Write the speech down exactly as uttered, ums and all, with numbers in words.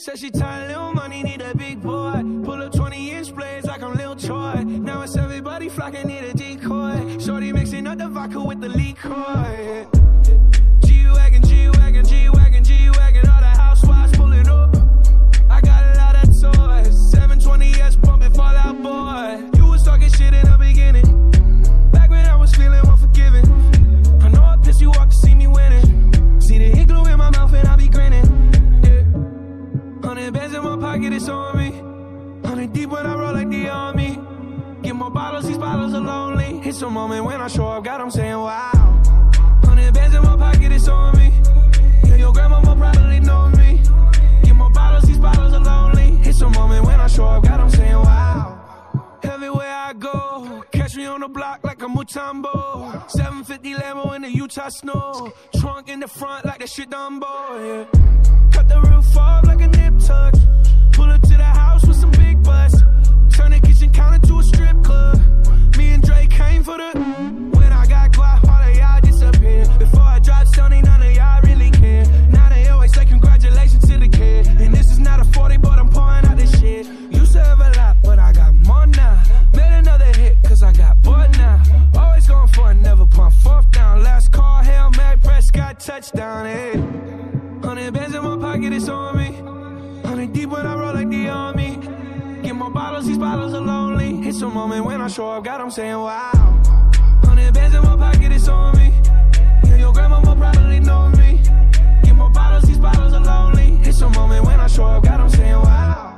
Said she tired, little money, need a big boy. Pull up twenty inch blades like I'm Lil Troy. Now it's everybody flockin', need a decoy. Shawty mixing up the vodka with the LaCroix. G-Wagen, G-Wagen, G-Wagen, G-Wagen. All the housewives pullin up. I got a lot of toys. seven twenty S bumpin, fall out boy. You was talking shit in the beginning. Back when I was feeling more forgivin. I know I pissed you off to see me winning. See the igloo in my mouth and I be grinning. Hundred bands in my pocket, it's on me. Hundred deep when I roll like the army. Get more bottles, these bottles are lonely. It's a moment when I show up, God, I'm saying wow. Hundred bands in my pocket, it's on me. Yeah, your grandmama probably know me. Get more bottles, these bottles are lonely. It's a moment when I show up, God, I'm saying wow. Everywhere I go, catch me on the block like a Mutombo. seven fifty Lambo in the Utah snow. Trunk in the front like that shit Dumbo, yeah. Cut the roof off like a nip tuck. Pull up to the house with some big butts. Turn the kitchen counter to a strip club. Me and Drake came for the. When I got guap, all of y'all disappear. Before I dropped Sony, none of y'all really care. Now they always say congratulations to the kid. And this is not a forty, but I'm pouring out this shit. Used to have a lot, but I got more now. Made another hit, cause I got bored now. Always going for it, never pump fourth down. Last call, Hail Mary, Prescott, touchdown, hey. Hundred bands in my pocket, it's on me. Hundred deep when I roll like the army. Get more bottles, these bottles are lonely. It's a moment when I show up, God, I'm saying wow. Hundred bands in my pocket, it's on me. Yeah, your grandmama probably know me. Get more bottles, these bottles are lonely. It's a moment when I show up, God, I'm saying wow.